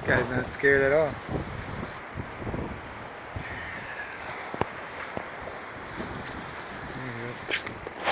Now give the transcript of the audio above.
Guy's not scared at all. There he goes.